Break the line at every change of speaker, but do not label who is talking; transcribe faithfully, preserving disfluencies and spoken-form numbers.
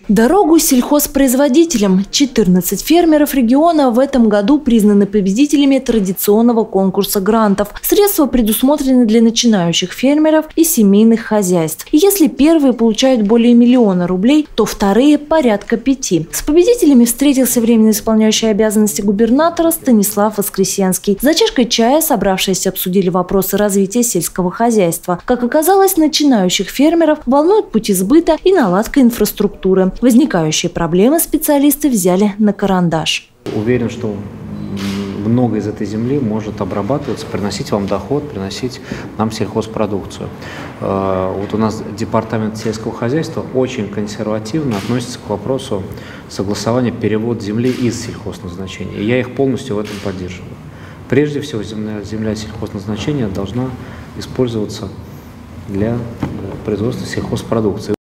Дорогу сельхозпроизводителям. четырнадцать фермеров региона в этом году признаны победителями традиционного конкурса грантов. Средства предусмотрены для начинающих фермеров и семейных хозяйств. И если первые получают более миллиона рублей, то вторые – порядка пяти. С победителями встретился временно исполняющий обязанности губернатора Станислав Воскресенский. За чашкой чая собравшиеся обсудили вопросы развития сельского хозяйства. Как оказалось, начинающих фермеров волнуют пути сбыта и наладка инфраструктуры. Возникающие проблемы специалисты взяли на карандаш.
Уверен, что много из этой земли может обрабатываться, приносить вам доход, приносить нам сельхозпродукцию. Вот у нас департамент сельского хозяйства очень консервативно относится к вопросу согласования перевода земли из сельхозназначения. И я их полностью в этом поддерживаю. Прежде всего, земля, земля сельхозназначения должна использоваться для производства сельхозпродукции.